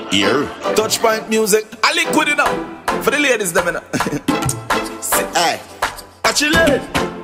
Here, Touchpoint music. I liquid it up for the ladies, them. Hey, watch it, lady.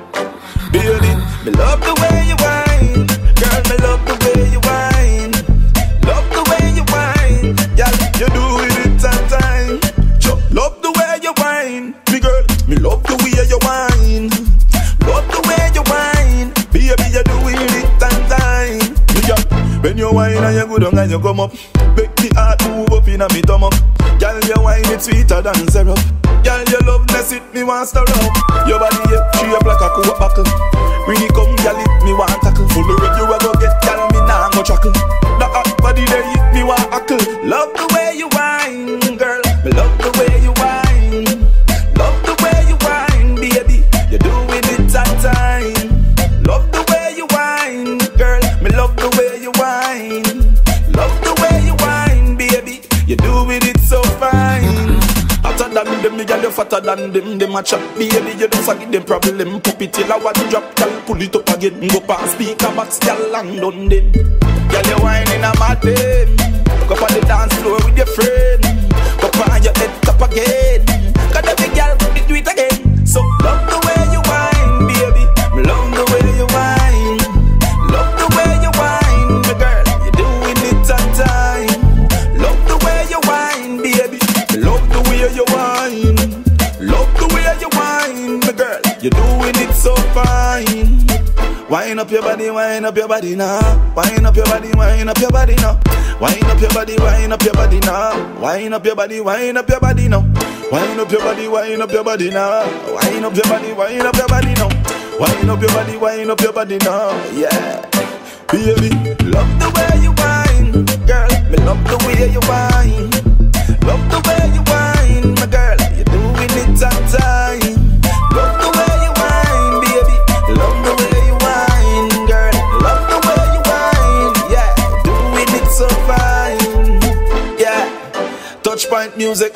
Baby, me love the way you whine, girl. Me love the way you whine. Love the way you whine, girl. You do it on time. Love the way you whine, me girl. Me love the way you whine. Love the way you whine, baby. You do it on time. Me girl, when you whine and you go down and you come up, make the heart move up inna me stomach. Girl, you whine it sweeter than syrup. Girl, your loveness it me want stir up. Your body shape like a coat buckle. When you come, girl, it me want tackle. Full of red you a go get, girl, me nah go chuckle. The hot body there it me want hackle. Love the way you whine, girl. Me love the way you whine. Love the way you whine, baby. You're doing it on time. Love the way you whine, girl. Me love the way you whine. Love the way you whine, baby. You're doing it so fine. Hotter than them, me girl, you fatter than them. Them a chat, baby, you don't forget them problem. Pop it till I want to drop, girl, pull it up again. Go past speaker box, girl, land on them. Girl, you whining a mad them. Go up on the dance floor with your friend. Go on your head top again. Cause every girl do it again. So love the way you whine, baby. Me love the way you whine. Love the way you whine, my girl. You doing it on time. Love the way you whine, baby. Me love the way you whine. Love the way you whine, my girl. You doing it so fine. Wind up your body now. Wind up your body, wind up your body now. Wind up your body, wind up your body now. Wind up your body, wind up your body now. Wind up your body, wind up your body now. Wind up your body, wind up your body now. Wind up your body, wind up your body now. Yeah, baby, love the way you whine, girl. Me love the way you whine. Love the way you whine, my girl. You're doing it on time. Love the way you whine, baby. Love the way you whine, girl. Love the way you whine. Yeah, doing it so fine. Yeah, Touchpoint music.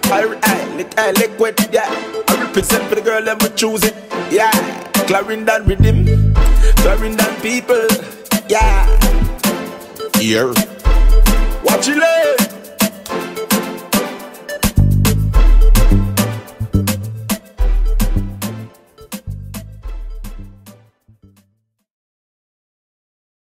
I liquid. Yeah, I represent for the girl and we choose it. Yeah, Clarendon rhythm, Clarendon people. Yeah, here. Watch it, lady.